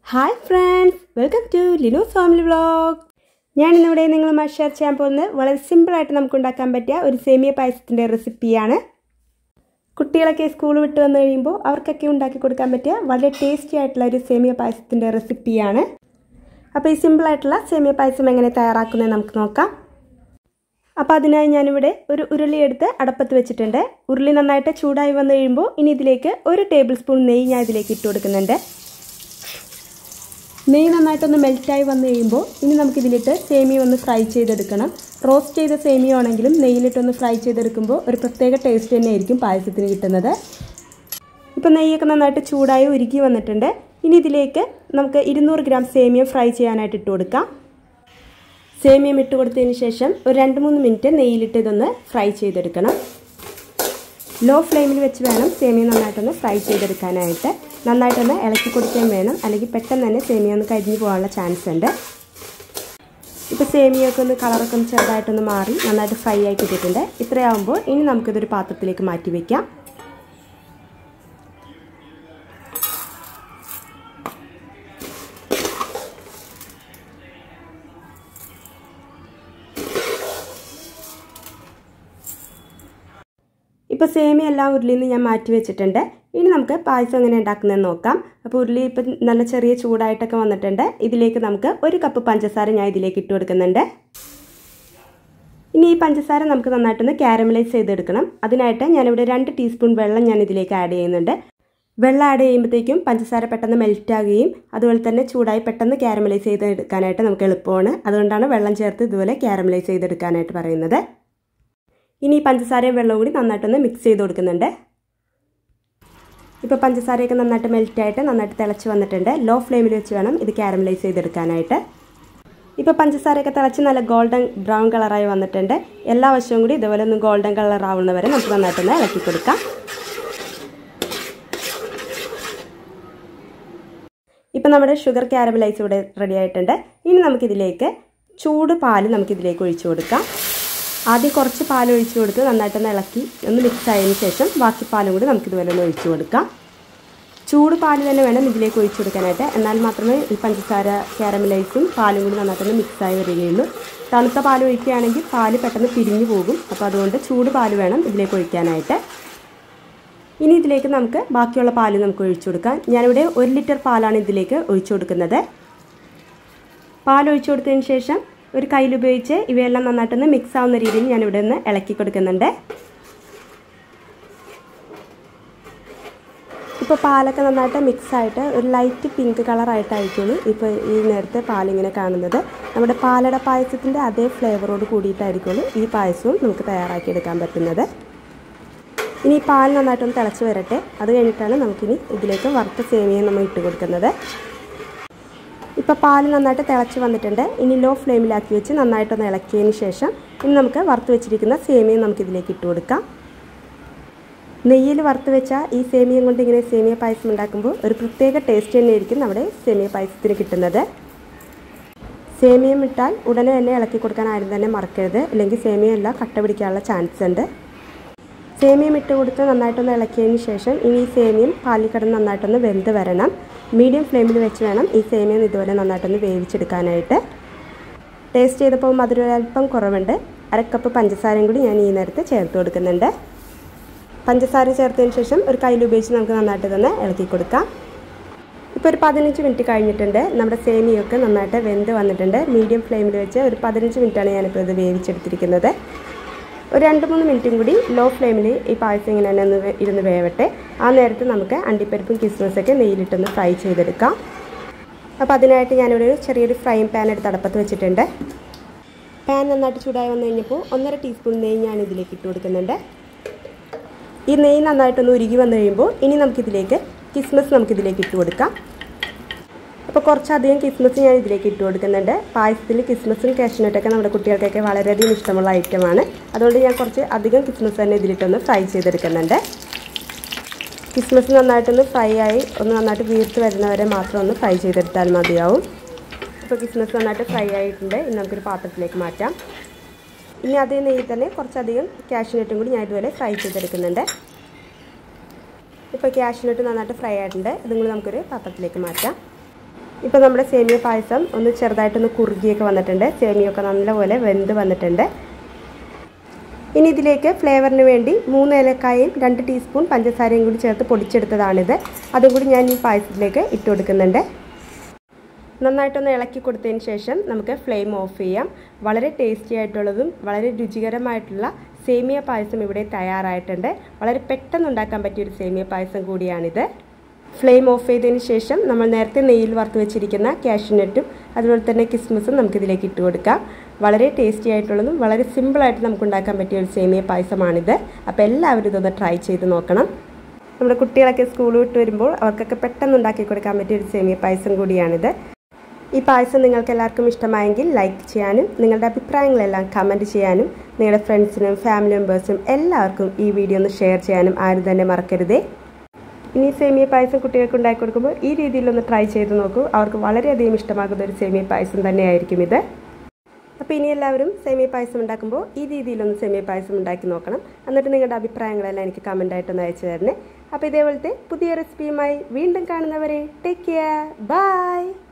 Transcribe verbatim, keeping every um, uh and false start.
Hi friends, welcome to Linu's family vlog. ഞാനിന്നിവിടെ നിങ്ങളുമായി share ചെയ്യാൻ പോകുന്നത് വളരെ സിമ്പിളായിട്ട് നമുക്ക് ഉണ്ടാക്കാൻ പറ്റിയ ഒരു സേമിയ പായസത്തിൻ്റെ റെസിപ്പിയാണ്. കുട്ടികളൊക്കെ സ്കൂൾ വിട്ട് വന്നു കഴിയുമ്പോൾ അവർക്കൊക്കെ ഉണ്ടാക്കി കൊടുക്കാൻ പറ്റിയ വളരെ ടേസ്റ്റി ആയിട്ടുള്ള ഒരു സേമിയ പായസത്തിൻ്റെ റെസിപ്പിയാണ്. അപ്പോൾ ഈ സിമ്പിളായിട്ടുള്ള സേമിയ പായസം എങ്ങനെ തയ്യാറാക്കുന്നത് നമുക്ക് നോക്കാം. അപ്പോൾ അതിനായി ഞാനിവിടെ ഒരു ഉരുളി എടുത്ത് അടപ്പത്ത് വെച്ചിട്ടുണ്ട്. ഉരുളി നന്നായിട്ട് ചൂടായി വന്നു കഴിയുമ്പോൾ ഇനി ഇതിലേക്ക് ഒരു ടേബിൾ സ്പൂൺ നെയ്യ് ഞാൻ ഇതിലേക്ക് ഇട്ട് കൊടുക്കുന്നുണ്ട്. നെയ്യ് നന്നായിട്ടൊന്ന് മെൽറ്റായി വന്നു കഴിയുമ്പോൾ ഇനി നമുക്കിതിലിട്ട് സേമിയ ഒന്ന് ഫ്രൈ ചെയ്തെടുക്കണം. റോസ്റ്റ് ചെയ്ത സേമിയ ആണെങ്കിലും നെയ്യിലിട്ടൊന്ന് ഫ്രൈ ചെയ്തെടുക്കുമ്പോൾ ഒരു പ്രത്യേക ടേസ്റ്റ് തന്നെയായിരിക്കും പായസത്തിന് കിട്ടുന്നത്. ഇപ്പോൾ നെയ്യൊക്കെ നന്നായിട്ട് ചൂടായി ഉരുക്കി വന്നിട്ടുണ്ട്. ഇനി ഇതിലേക്ക് നമുക്ക് ഇരുന്നൂറ് ഗ്രാം സേമിയ ഫ്രൈ ചെയ്യാനായിട്ട് ഇട്ട് കൊടുക്കാം. സേമിയം ഇട്ട് കൊടുത്തതിന് ശേഷം ഒരു രണ്ട് മൂന്ന് മിനിറ്റ് നെയ്യിലിട്ട് ഇതൊന്ന് ഫ്രൈ ചെയ്തെടുക്കണം. ലോ ഫ്ലെയിമിൽ വെച്ച് വേണം സേമിയ നന്നായിട്ടൊന്ന് ഫ്രൈ ചെയ്തെടുക്കാനായിട്ട്. നന്നായിട്ടൊന്ന് ഇളക്കി കൊടുക്കാൻ വേണം, അല്ലെങ്കിൽ പെട്ടെന്ന് തന്നെ സേമിയ ഒന്ന് കരിഞ്ഞു പോകാനുള്ള ചാൻസ് ഉണ്ട്. ഇപ്പോൾ സേമിയൊക്കെ ഒന്ന് കളറൊക്കെ ഒന്ന് ചെറുതായിട്ടൊന്ന് മാറി നന്നായിട്ട് ഫ്രൈ ആയി കിട്ടിയിട്ടുണ്ട്. ഇത്രയാവുമ്പോൾ ഇനി നമുക്കിതൊരു പാത്രത്തിലേക്ക് മാറ്റി വയ്ക്കാം. ഇപ്പോൾ സേമിയ എല്ലാം ഉരുളിയിൽ നിന്ന് ഞാൻ മാറ്റി വെച്ചിട്ടുണ്ട്. ഇനി നമുക്ക് പായസം എങ്ങനെ ഉണ്ടാക്കുന്നതെന്ന് നോക്കാം. അപ്പോൾ ഉരുളി ഇപ്പം നല്ല ചെറിയ ചൂടായിട്ടൊക്കെ വന്നിട്ടുണ്ട്. ഇതിലേക്ക് നമുക്ക് ഒരു കപ്പ് പഞ്ചസാര ഞാൻ ഇതിലേക്ക് ഇട്ട് കൊടുക്കുന്നുണ്ട്. ഇനി ഈ പഞ്ചസാര നമുക്ക് നന്നായിട്ടൊന്ന് കാരമലൈസ് ചെയ്തെടുക്കണം. അതിനായിട്ട് ഞാനിവിടെ രണ്ട് ടീസ്പൂൺ വെള്ളം ഞാൻ ഇതിലേക്ക് ആഡ് ചെയ്യുന്നുണ്ട്. വെള്ളം ആഡ് ചെയ്യുമ്പോഴത്തേക്കും പഞ്ചസാര പെട്ടെന്ന് മെൽറ്റ് ആകുകയും അതുപോലെ തന്നെ ചൂടായി പെട്ടെന്ന് കാരമലൈസ് ചെയ്തെടുക്കാനായിട്ട് നമുക്ക് എളുപ്പമാണ്. അതുകൊണ്ടാണ് വെള്ളം ചേർത്ത് ഇതുപോലെ കാരമലൈസ് ചെയ്തെടുക്കാനായിട്ട് പറയുന്നത്. ഇനി പഞ്ചസാരയും വെള്ളവും കൂടി നന്നായിട്ടൊന്ന് മിക്സ് ചെയ്ത് കൊടുക്കുന്നുണ്ട്. ഇപ്പോൾ പഞ്ചസാരയൊക്കെ നന്നായിട്ട് മെൽറ്റായിട്ട് നന്നായിട്ട് തിളച്ച് വന്നിട്ടുണ്ട്. ലോ ഫ്ലെയിമിൽ വെച്ച് വേണം ഇത് കാരമലൈസ് ചെയ്തെടുക്കാനായിട്ട്. ഇപ്പോൾ പഞ്ചസാരയൊക്കെ തിളച്ച് നല്ല ഗോൾഡൻ ബ്രൗൺ കളറായി വന്നിട്ടുണ്ട്. എല്ലാ വശവും കൂടി ഇതുപോലെ ഒന്ന് ഗോൾഡൻ കളർ ആവുന്ന വരെ നമുക്ക് നന്നായിട്ടൊന്ന് ഇളക്കി കൊടുക്കാം. ഇപ്പോൾ നമ്മുടെ ഷുഗർ കാരമലൈസ് ഇവിടെ റെഡി ആയിട്ടുണ്ട്. ഇനി നമുക്കിതിലേക്ക് ചൂട് പാല് നമുക്കിതിലേക്ക് ഒഴിച്ചു കൊടുക്കാം. ആദ്യം കുറച്ച് പാൽ ഒഴിച്ചു കൊടുത്ത് നന്നായിട്ടൊന്ന് ഇളക്കി ഒന്ന് മിക്സ് ആയതിനു ശേഷം ബാക്കി പാലും കൂടി നമുക്കിതുപോലെ ഒന്ന് ഒഴിച്ചു കൊടുക്കാം. ചൂട് പാല് തന്നെ വേണം ഇതിലേക്ക് ഒഴിച്ചു കൊടുക്കാനായിട്ട്. എന്നാൽ മാത്രമേ ഈ പഞ്ചസാര കാരമലൈസും പാലും കൂടി നന്നായിട്ടൊന്ന് മിക്സായി വരികയുള്ളൂ. തണുത്ത പാൽ ഒഴിക്കുകയാണെങ്കിൽ പാല് പെട്ടെന്ന് പിരിഞ്ഞു പോകും. അപ്പോൾ അതുകൊണ്ട് ചൂട് പാല് വേണം ഇതിലേക്ക് ഒഴിക്കാനായിട്ട്. ഇനി ഇതിലേക്ക് നമുക്ക് ബാക്കിയുള്ള പാല് നമുക്ക് ഒഴിച്ചു കൊടുക്കാം. ഞാനിവിടെ ഒരു ലിറ്റർ പാലാണ് ഇതിലേക്ക് ഒഴിച്ചു കൊടുക്കുന്നത്. പാൽ ഒഴിച്ചു കൊടുത്തതിന് ശേഷം ഒരു കയ്യിലുപയോഗിച്ച് ഇവയെല്ലാം നന്നായിട്ടൊന്ന് മിക്സ് ആവുന്ന രീതിയിൽ ഞാനിവിടെ ഒന്ന് ഇളക്കി കൊടുക്കുന്നുണ്ട്. ഇപ്പോൾ പാലൊക്കെ നന്നായിട്ട് മിക്സായിട്ട് ഒരു ലൈറ്റ് പിങ്ക് കളറായിട്ടായിരിക്കുള്ളൂ ഇപ്പോൾ ഈ നേരത്തെ പാലിങ്ങനെ കാണുന്നത്. നമ്മുടെ പാലട പായസത്തിൻ്റെ അതേ ഫ്ലേവറോട് കൂടിയിട്ടായിരിക്കുള്ളൂ ഈ പായസവും നമുക്ക് തയ്യാറാക്കിയെടുക്കാൻ പറ്റുന്നത്. ഇനി പാൽ നന്നായിട്ടൊന്ന് തിളച്ച് വരട്ടെ. അത് കഴിഞ്ഞിട്ടാണ് നമുക്കിനി ഇതിലേക്ക് വറുത്ത സേമിയ നമ്മൾ ഇട്ട് കൊടുക്കുന്നത്. ഇപ്പോൾ പാൽ നന്നായിട്ട് തിളച്ച് വന്നിട്ടുണ്ട്. ഇനി ലോ ഫ്ലെയിമിലാക്കി വെച്ച് നന്നായിട്ടൊന്ന് ഇളക്കിയതിന് ശേഷം ഇനി നമുക്ക് വറുത്ത് വെച്ചിരിക്കുന്ന സേമിയ നമുക്കിതിലേക്ക് ഇട്ട് കൊടുക്കാം. നെയ്യിൽ വറുത്ത് വെച്ച ഈ സേമിയം കൊണ്ട് ഇങ്ങനെ സേമിയ പായസം ഉണ്ടാക്കുമ്പോൾ ഒരു പ്രത്യേക ടേസ്റ്റ് തന്നെയായിരിക്കും നമ്മുടെ സേമിയ പായസത്തിന് കിട്ടുന്നത്. സേമിയം ഇട്ടാൽ ഉടനെ തന്നെ ഇളക്കി കൊടുക്കാൻ ആരും തന്നെ മറക്കരുത്, അല്ലെങ്കിൽ സേമിയ എല്ലാം കട്ട പിടിക്കാനുള്ള ചാൻസ് ഉണ്ട്. സേമിയം ഇട്ട് കൊടുത്ത് നന്നായിട്ടൊന്ന് ഇളക്കിയതിന് ശേഷം ഇനി ഈ സേമിയം പാലിൽ കിടന്ന് നന്നായിട്ടൊന്ന് വെന്ത് വരണം. മീഡിയം ഫ്ലെയിമിൽ വെച്ച് വേണം ഈ സേമിയം ഇതുപോലെ നന്നായിട്ടൊന്ന് വേവിച്ചെടുക്കാനായിട്ട്. ടേസ്റ്റ് ചെയ്തപ്പോൾ മധുരം അല്പം കുറവുണ്ട്. അരക്കപ്പ് പഞ്ചസാരയും കൂടി ഞാൻ ഈ നേരത്തെ ചേർത്ത് കൊടുക്കുന്നുണ്ട്. പഞ്ചസാര ചേർത്തതിന് ശേഷം ഒരു കയ്യിൽ ഉപയോഗിച്ച് നമുക്ക് നന്നായിട്ട് തന്നെ ഇളക്കി കൊടുക്കാം. ഇപ്പോൾ ഒരു പതിനഞ്ച് മിനിറ്റ് കഴിഞ്ഞിട്ടുണ്ട്. നമ്മുടെ സേമിയൊക്കെ നന്നായിട്ട് വെന്ത് വന്നിട്ടുണ്ട്. മീഡിയം ഫ്ലെയിമിൽ വെച്ച് ഒരു പതിനഞ്ച് മിനിറ്റാണ് ഞാനിപ്പോൾ ഇത് വേവിച്ചെടുത്തിരിക്കുന്നത്. ഒരു രണ്ട് മൂന്ന് മിനിറ്റും കൂടി ലോ ഫ്ലെയിമിൽ ഈ പായസം ഇങ്ങനെ തന്നെ ഒന്ന് ഇരുന്ന് വേവട്ടെ. ആ നേരത്ത് നമുക്ക് അണ്ടിപ്പരിപ്പും കിസ്മസൊക്കെ നെയ്യിലിട്ടൊന്ന് ഫ്രൈ ചെയ്തെടുക്കാം. അപ്പോൾ അതിനായിട്ട് ഞാനിവിടെ ഒരു ചെറിയൊരു ഫ്രൈങ് പാൻ എടുത്ത് അടപ്പത്ത് വെച്ചിട്ടുണ്ട്. പാൻ നന്നായിട്ട് ചൂടായി വന്നു കഴിഞ്ഞപ്പോൾ ഒന്നര ടീസ്പൂൺ നെയ്യ് ഞാൻ ഇതിലേക്ക് ഇട്ട് കൊടുക്കുന്നുണ്ട്. ഈ നെയ്യ് നന്നായിട്ടൊന്ന് ഉരുകി വന്നു കഴിയുമ്പോൾ ഇനി നമുക്കിതിലേക്ക് കിസ്മസ് നമുക്കിതിലേക്ക് ഇട്ട് കൊടുക്കാം. അപ്പോൾ കുറച്ചധികം കിസ്മസ് ഞാൻ ഇതിലേക്ക് ഇട്ട് കൊടുക്കുന്നുണ്ട്. പായസത്തിൽ കിസ്മസും കാഷ്യൂനട്ടൊക്കെ നമ്മുടെ കുട്ടികൾക്കൊക്കെ വളരെയധികം ഇഷ്ടമുള്ള ഐറ്റമാണ്. അതുകൊണ്ട് ഞാൻ കുറച്ച് അധികം കിസ്മസ് തന്നെ ഇതിലിട്ടൊന്ന് ഫ്രൈ ചെയ്തെടുക്കുന്നുണ്ട്. കിസ്മസ് നന്നായിട്ടൊന്ന് ഫ്രൈ ആയി ഒന്ന് നന്നായിട്ട് വീർത്ത് വരുന്നവരെ മാത്രം ഒന്ന് ഫ്രൈ ചെയ്തെടുത്താൽ മതിയാവും. ഇപ്പോൾ കിസ്മസ് നന്നായിട്ട് ഫ്രൈ ആയിട്ടുണ്ട്. ഇനി നമുക്കൊരു പാത്രത്തിലേക്ക് മാറ്റാം. ഇനി അതേ നെയ്യിൽ തന്നെ കുറച്ചധികം കാഷ്യൂനട്ടും കൂടി ഞാൻ ഇതുപോലെ ഫ്രൈ ചെയ്തെടുക്കുന്നുണ്ട്. ഇപ്പോൾ കാഷ്യൂനട്ട് നന്നായിട്ട് ഫ്രൈ ആയിട്ടുണ്ട്. ഇതും കൂടി നമുക്കൊരു പാത്രത്തിലേക്ക് മാറ്റാം. ഇപ്പോൾ നമ്മുടെ സേമിയ പായസം ഒന്ന് ചെറുതായിട്ടൊന്ന് കുറുകിയൊക്കെ വന്നിട്ടുണ്ട്. സേമിയൊക്കെ നല്ലപോലെ വെന്ത് വന്നിട്ടുണ്ട്. ഇനി ഇതിലേക്ക് ഫ്ലേവറിന് വേണ്ടി മൂന്ന് ഏലക്കായയും രണ്ട് ടീസ്പൂൺ പഞ്ചസാരയും കൂടി ചേർത്ത് പൊടിച്ചെടുത്തതാണിത്. അതും കൂടി ഞാൻ ഈ പായസത്തിലേക്ക് ഇട്ട് കൊടുക്കുന്നുണ്ട്. നന്നായിട്ടൊന്ന് ഇളക്കി കൊടുത്തതിന് ശേഷം നമുക്ക് ഫ്ലെയിം ഓഫ് ചെയ്യാം. വളരെ ടേസ്റ്റി ആയിട്ടുള്ളതും വളരെ രുചികരമായിട്ടുള്ള സേമിയ പായസം ഇവിടെ തയ്യാറായിട്ടുണ്ട്. വളരെ പെട്ടെന്ന് ഉണ്ടാക്കാൻ പറ്റിയൊരു സേമിയ പായസം കൂടിയാണിത്. ഫ്ലെയിം ഓഫ് ചെയ്തതിന് ശേഷം നമ്മൾ നേരത്തെ നെയ്യിൽ വറുത്ത് വെച്ചിരിക്കുന്ന കാഷ്യൂനട്ടും അതുപോലെ തന്നെ കിസ്മിസും നമുക്കിതിലേക്ക് ഇട്ട് കൊടുക്കാം. വളരെ ടേസ്റ്റി ആയിട്ടുള്ളതും വളരെ സിമ്പിളായിട്ട് നമുക്ക് ഉണ്ടാക്കാൻ പറ്റിയ ഒരു സേമിയ പായസമാണിത്. അപ്പോൾ എല്ലാവരും ഇതൊന്ന് ട്രൈ ചെയ്ത് നോക്കണം. നമ്മുടെ കുട്ടികളൊക്കെ സ്കൂൾ വിട്ട് വരുമ്പോൾ അവർക്കൊക്കെ പെട്ടെന്ന് ഉണ്ടാക്കി കൊടുക്കാൻ പറ്റിയ ഒരു സേമിയ പായസം കൂടിയാണിത്. ഈ പായസം നിങ്ങൾക്ക് എല്ലാവർക്കും ഇഷ്ടമായെങ്കിൽ ലൈക്ക് ചെയ്യാനും നിങ്ങളുടെ അഭിപ്രായങ്ങളെല്ലാം കമൻറ്റ് ചെയ്യാനും നിങ്ങളുടെ ഫ്രണ്ട്സിനും ഫാമിലി മെമ്പേഴ്സിനും എല്ലാവർക്കും ഈ വീഡിയോ ഒന്ന് ഷെയർ ചെയ്യാനും ആരും തന്നെ മറക്കരുതേ. ഇനി സേമിയ പായസം കുട്ടികൾക്ക് ഉണ്ടാക്കി കൊടുക്കുമ്പോൾ ഈ രീതിയിലൊന്ന് ട്രൈ ചെയ്ത് നോക്കൂ. അവർക്ക് വളരെയധികം ഇഷ്ടമാകുന്ന ഒരു സേമിയ പായസം തന്നെയായിരിക്കും ഇത്. അപ്പോൾ ഇനി എല്ലാവരും സേമിയ പായസം ഉണ്ടാക്കുമ്പോൾ ഈ രീതിയിലൊന്ന് സേമിയ പായസം ഉണ്ടാക്കി നോക്കണം. എന്നിട്ട് നിങ്ങളുടെ അഭിപ്രായങ്ങളെല്ലാം എനിക്ക് കമൻറ്റായിട്ടൊന്ന് അയച്ചു തരണേ. അപ്പോൾ ഇതേപോലത്തെ പുതിയ റെസിപ്പിയുമായി വീണ്ടും കാണുന്നവരെ ടേക്ക് കെയർ. ബൈ.